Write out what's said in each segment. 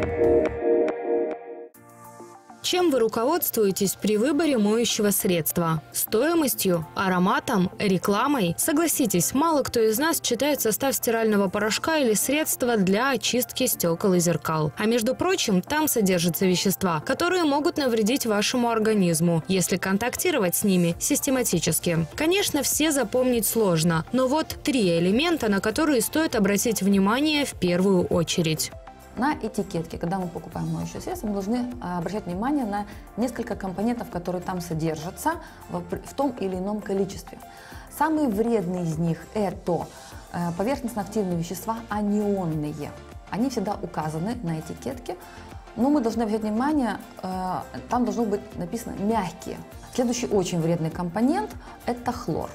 Чем вы руководствуетесь при выборе моющего средства? Стоимостью, ароматом, рекламой? Согласитесь, мало кто из нас читает состав стирального порошка или средства для очистки стекол и зеркал. А между прочим, там содержатся вещества, которые могут навредить вашему организму, если контактировать с ними систематически. Конечно, все запомнить сложно, но вот 3 элемента, на которые стоит обратить внимание в первую очередь. На этикетке, когда мы покупаем моющее средство, мы должны обращать внимание на несколько компонентов, которые там содержатся в том или ином количестве. Самые вредные из них – это поверхностно-активные вещества, анионные. Они всегда указаны на этикетке, но мы должны обращать внимание, там должно быть написано «мягкие». Следующий очень вредный компонент – это хлор.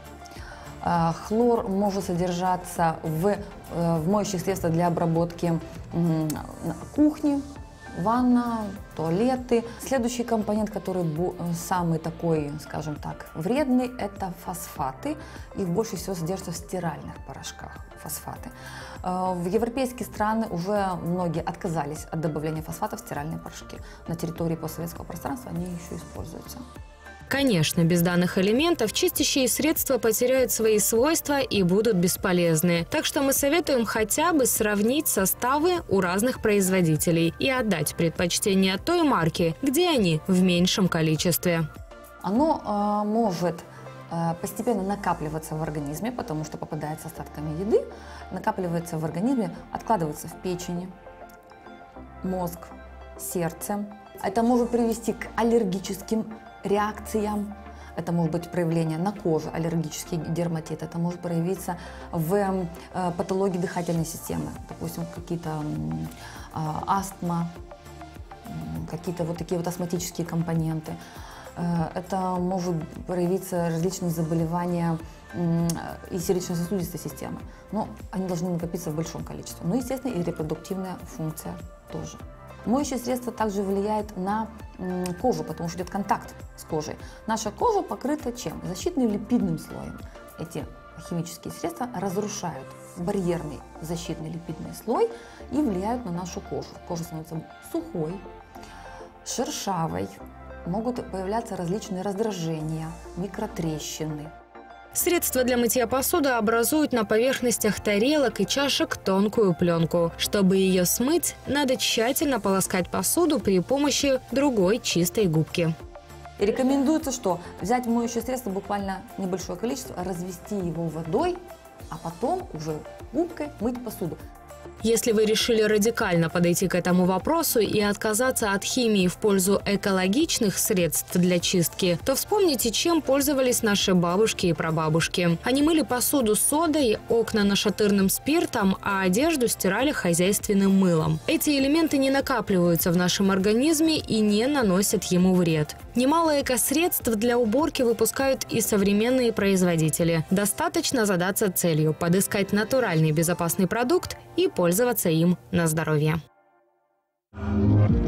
Хлор может содержаться в моющих средствах для обработки кухни, ванна, туалеты. Следующий компонент, который самый такой, скажем так, вредный, это фосфаты. Их больше всего содержатся в стиральных порошках, фосфаты. В европейские страны уже многие отказались от добавления фосфатов в стиральные порошки. На территории постсоветского пространства они еще используются. Конечно, без данных элементов чистящие средства потеряют свои свойства и будут бесполезны. Так что мы советуем хотя бы сравнить составы у разных производителей и отдать предпочтение той марке, где они в меньшем количестве. Оно может постепенно накапливаться в организме, потому что попадает с остатками еды, накапливается в организме, откладывается в печени, мозг, сердце. Это может привести к аллергическим реакциям, это может быть проявление на коже, аллергический дерматит, это может проявиться в патологии дыхательной системы, допустим, какие-то астма, какие-то вот такие вот астматические компоненты. Это может проявиться различные заболевания и сердечно-сосудистой системы, но они должны накопиться в большом количестве. Ну, естественно, и репродуктивная функция тоже. Моющее средство также влияет на кожу, потому что идет контакт с кожей. Наша кожа покрыта чем? Защитным липидным слоем. Эти химические средства разрушают барьерный защитный липидный слой и влияют на нашу кожу. Кожа становится сухой, шершавой, могут появляться различные раздражения, микротрещины. Средства для мытья посуды образуют на поверхностях тарелок и чашек тонкую пленку. Чтобы ее смыть, надо тщательно полоскать посуду при помощи другой чистой губки. И рекомендуется, что взять моющее средство буквально небольшое количество, развести его водой, а потом уже губкой мыть посуду. Если вы решили радикально подойти к этому вопросу и отказаться от химии в пользу экологичных средств для чистки, то вспомните, чем пользовались наши бабушки и прабабушки. Они мыли посуду содой, окна нашатырным спиртом, а одежду стирали хозяйственным мылом. Эти элементы не накапливаются в нашем организме и не наносят ему вред. Немало экосредств для уборки выпускают и современные производители. Достаточно задаться целью – подыскать натуральный безопасный продукт и пользоваться им на здоровье.